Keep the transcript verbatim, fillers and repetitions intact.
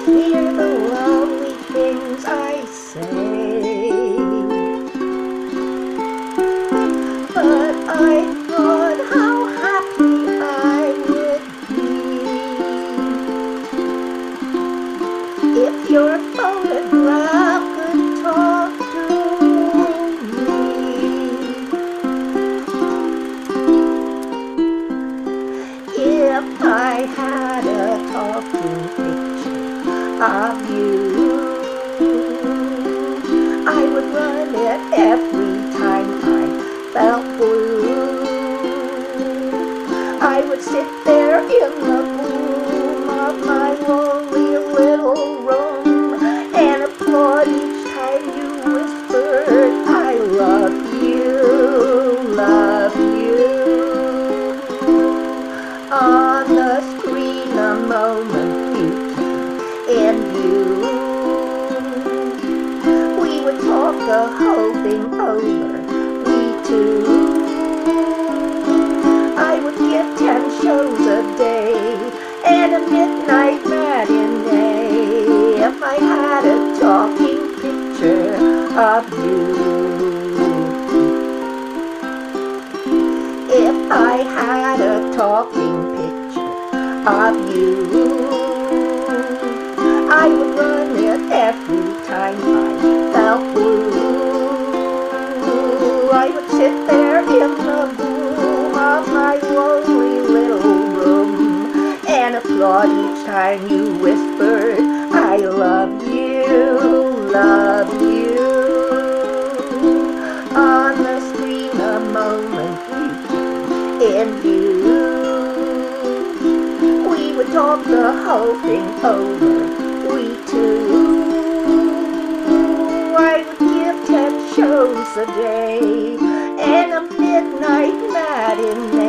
hear the lovely things I say. But I thought how happy I would be if your photograph could talk to me. If I had a talking picture of you, I would run it every time I felt blue. I would sit there in the gloom of my lonely little room and applaud each time you whispered, I love you, love you. On the screen a moment you came in view. We would talk the whole thing over, we two. I would give ten shows a day and a midnight matinee if I had a talking picture of you. If I had a talking picture of you, I would run it every time I felt blue. I would sit there in the gloom of my lonely little room and applaud each time you whispered, I love you, love you. On the screen a moment in view. We would talk the whole thing over, we two. I would give ten shows a day and a midnight matinee